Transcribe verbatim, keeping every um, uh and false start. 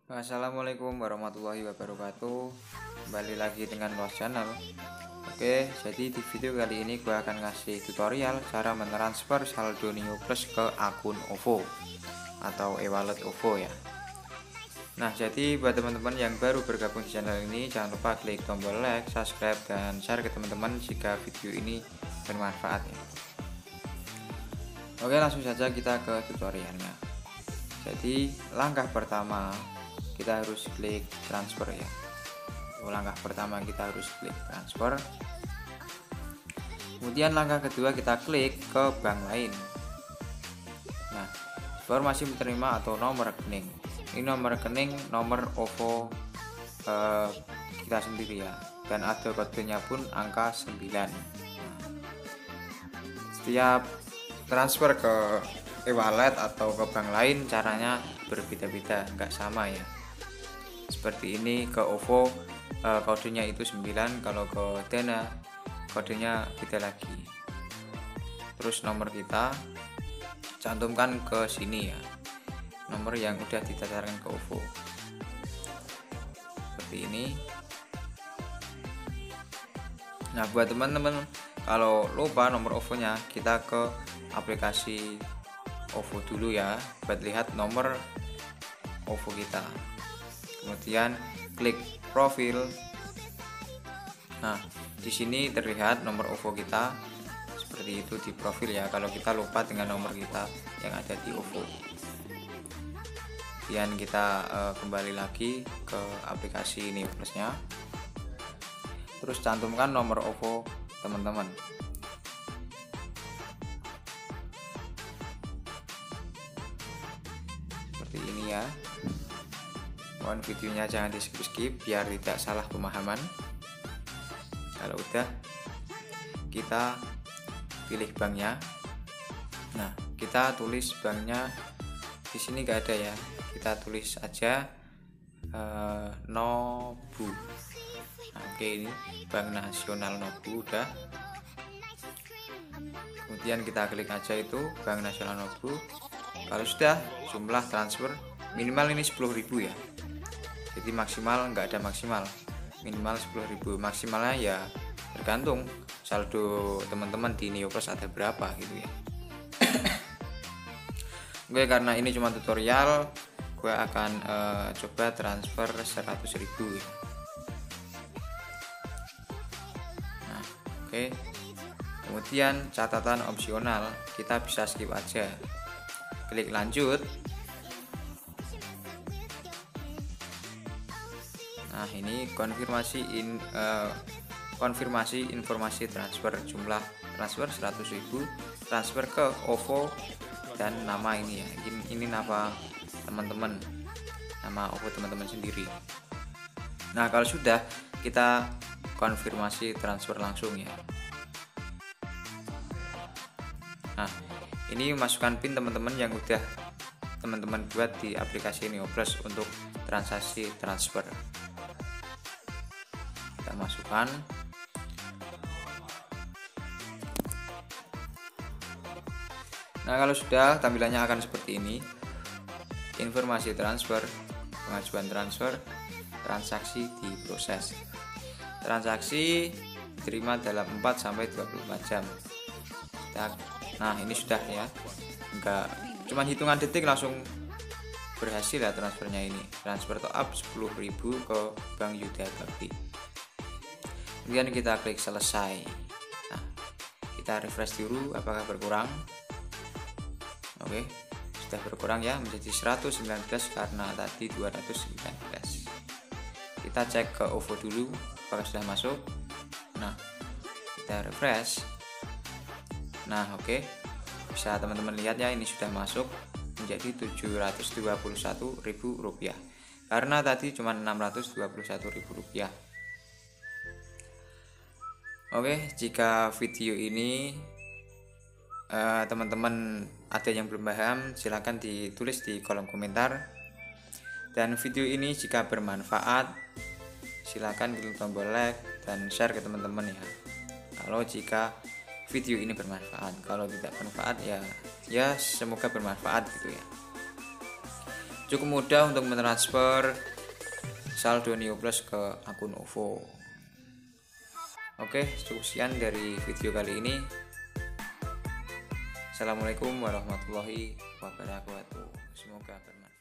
Assalamualaikum warahmatullahi wabarakatuh. Kembali lagi dengan Los Channel. Oke, jadi di video kali ini gue akan ngasih tutorial cara mentransfer saldo Neo Plus ke akun OVO atau e-wallet OVO ya. Nah, jadi buat teman-teman yang baru bergabung di channel ini, jangan lupa klik tombol like, subscribe, dan share ke teman-teman jika video ini bermanfaat ya. Oke, langsung saja kita ke tutorialnya. Jadi langkah pertama kita harus klik transfer ya. Langkah pertama kita harus klik transfer. Kemudian langkah kedua kita klik ke bank lain. Nah, informasi menerima atau nomor rekening. Ini nomor rekening nomor OVO eh, kita sendiri ya. Dan ada kodenya pun angka sembilan. Setiap transfer ke e-wallet atau ke bank lain caranya berbeda-beda, nggak sama ya. Seperti ini ke OVO eh, kodenya itu sembilan, kalau ke Dana kodenya beda lagi. Terus nomor kita cantumkan ke sini ya, nomor yang udah didaftarkan ke OVO seperti ini. Nah, buat teman-teman kalau lupa nomor OVO nya, kita ke aplikasi OVO dulu ya buat lihat nomor OVO kita. Kemudian klik profil. Nah, di sini terlihat nomor OVO kita seperti itu di profil ya, kalau kita lupa dengan nomor kita yang ada di OVO. Kemudian kita uh, kembali lagi ke aplikasi Neo Plus-nya. Terus cantumkan nomor OVO teman-teman. Seperti ini ya. Mohon videonya jangan di skip-skip biar tidak salah pemahaman. Kalau udah, kita pilih banknya. Nah, kita tulis banknya di sini gak ada ya. Kita tulis aja uh, Nobu. Nah, oke, ini Bank Nasional Nobu udah. Kemudian kita klik aja itu Bank Nasional Nobu. Kalau sudah, jumlah transfer minimal ini sepuluh ribu ya. Jadi maksimal nggak ada maksimal, minimal sepuluh ribu. Maksimalnya ya tergantung saldo teman-teman di Neo Plus ada berapa gitu ya. Oke, karena ini cuma tutorial, gue akan uh, coba transfer seratus ribu ya. Nah, oke. Kemudian catatan opsional, kita bisa skip aja. Klik lanjut. Nah, ini konfirmasi in uh, konfirmasi informasi transfer, jumlah transfer seratus ribu, transfer ke OVO, dan nama ini ya. Ini, ini nama teman-teman, nama OVO teman-teman sendiri. Nah, kalau sudah, kita konfirmasi transfer langsung ya. Nah, ini masukkan PIN teman-teman yang udah teman-teman buat di aplikasi Neo Plus untuk transaksi transfer. Kita masukkan. Nah, kalau sudah, tampilannya akan seperti ini. Informasi transfer, pengajuan transfer, transaksi diproses. Transaksi diterima dalam empat sampai dua puluh empat jam. Nah, ini sudah ya. Enggak cuman hitungan detik langsung berhasil ya transfernya ini. Transfer top up sepuluh ribu ke Bank Yuda Bakti. Kemudian kita klik selesai. Nah, kita refresh dulu apakah berkurang. Oke, sudah berkurang ya menjadi seratus sembilan belas karena tadi dua ratus sembilan belas. Kita cek ke OVO dulu apakah sudah masuk. Nah, kita refresh. Nah, oke, bisa teman-teman lihat ya, ini sudah masuk menjadi tujuh ratus dua puluh satu ribu rupiah karena tadi cuma enam ratus dua puluh satu ribu rupiah. Oke, jika video ini eh, teman-teman ada yang belum paham, silahkan ditulis di kolom komentar. Dan video ini jika bermanfaat, silahkan klik tombol like dan share ke teman-teman ya. Kalau jika video ini bermanfaat, kalau tidak bermanfaat ya ya semoga bermanfaat gitu ya. Cukup mudah untuk mentransfer saldo Neoplus ke akun O V O. Oke, cukup sekian dari video kali ini. Assalamualaikum warahmatullahi wabarakatuh. Semoga bermanfaat.